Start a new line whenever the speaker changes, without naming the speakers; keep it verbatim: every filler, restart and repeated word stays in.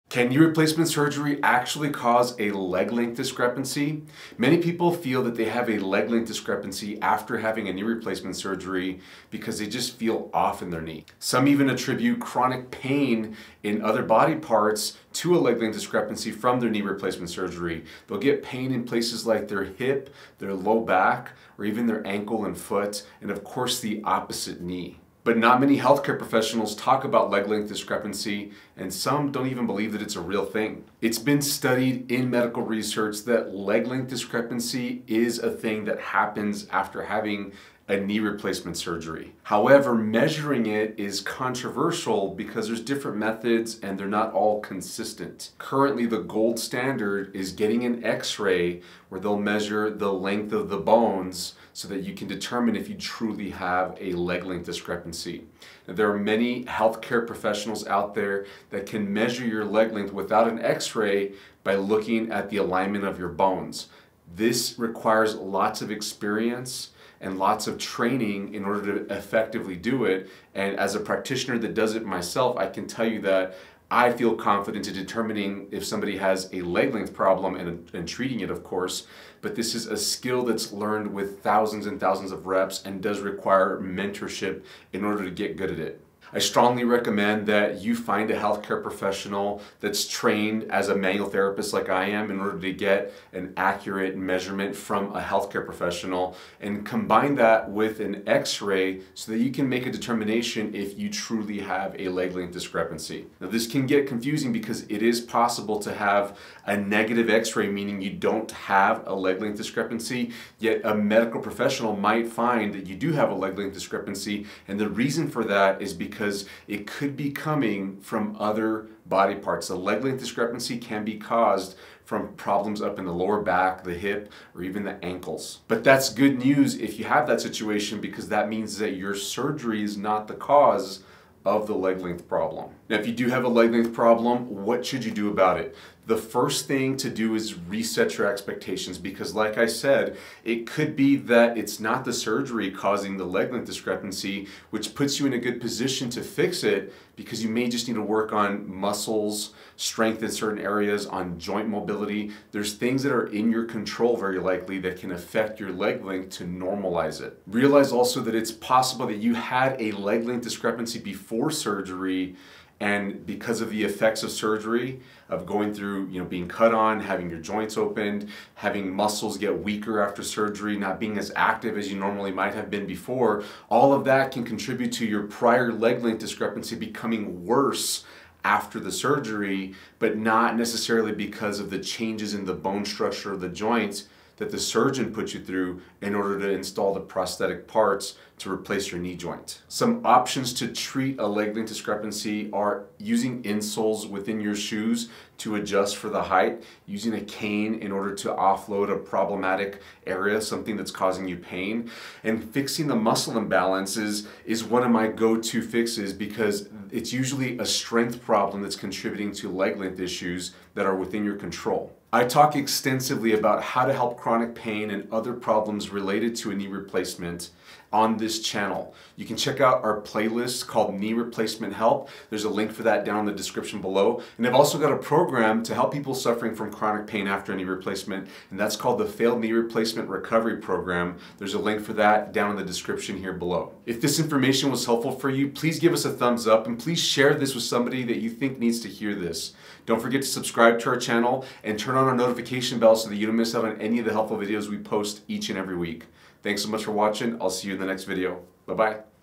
Can knee replacement surgery actually cause a leg length discrepancy? Many people feel that they have a leg length discrepancy after having a knee replacement surgery because they just feel off in their knee. Some even attribute chronic pain in other body parts to a leg length discrepancy from their knee replacement surgery. They'll get pain in places like their hip, their low back, or even their ankle and foot, and of course the opposite knee. But not many healthcare professionals talk about leg length discrepancy, and some don't even believe that it's a real thing. It's been studied in medical research that leg length discrepancy is a thing that happens after having a knee replacement surgery. However, measuring it is controversial because there's different methods and they're not all consistent. Currently, the gold standard is getting an x-ray where they'll measure the length of the bones so that you can determine if you truly have a leg length discrepancy. Now, there are many healthcare professionals out there that can measure your leg length without an x-ray by looking at the alignment of your bones. This requires lots of experience and lots of training in order to effectively do it. And as a practitioner that does it myself, I can tell you that I feel confident in determining if somebody has a leg length problem and, and treating it, of course. But this is a skill that's learned with thousands and thousands of reps and does require mentorship in order to get good at it. I strongly recommend that you find a healthcare professional that's trained as a manual therapist like I am in order to get an accurate measurement from a healthcare professional and combine that with an x-ray so that you can make a determination if you truly have a leg length discrepancy. Now, this can get confusing because it is possible to have a negative x-ray, meaning you don't have a leg length discrepancy, yet a medical professional might find that you do have a leg length discrepancy, and the reason for that is because because it could be coming from other body parts. The leg length discrepancy can be caused from problems up in the lower back, the hip, or even the ankles. But that's good news if you have that situation, because that means that your surgery is not the cause of the leg length problem. Now, if you do have a leg length problem, what should you do about it? The first thing to do is reset your expectations, because like I said, it could be that it's not the surgery causing the leg length discrepancy, which puts you in a good position to fix it, because you may just need to work on muscles, strength in certain areas, on joint mobility. There's things that are in your control very likely that can affect your leg length to normalize it. Realize also that it's possible that you had a leg length discrepancy before surgery, and because of the effects of surgery, of going through, you know, being cut on, having your joints opened, having muscles get weaker after surgery, not being as active as you normally might have been before, all of that can contribute to your prior leg length discrepancy becoming worse after the surgery, but not necessarily because of the changes in the bone structure of the joints that the surgeon put you through in order to install the prosthetic parts to replace your knee joint. Some options to treat a leg length discrepancy are using insoles within your shoes to adjust for the height, using a cane in order to offload a problematic area, something that's causing you pain, and fixing the muscle imbalances is one of my go-to fixes, because it's usually a strength problem that's contributing to leg length issues that are within your control. I talk extensively about how to help chronic pain and other problems related to a knee replacement on this channel. You can check out our playlist called Knee Replacement Help. There's a link for that down in the description below. And I've also got a program to help people suffering from chronic pain after a knee replacement, and that's called the Failed Knee Replacement Recovery Program. There's a link for that down in the description here below. If this information was helpful for you, please give us a thumbs up, and please share this with somebody that you think needs to hear this. Don't forget to subscribe to our channel and turn on our notification bell so that you don't miss out on any of the helpful videos we post each and every week. Thanks so much for watching. I'll see you in the next video. Bye-bye.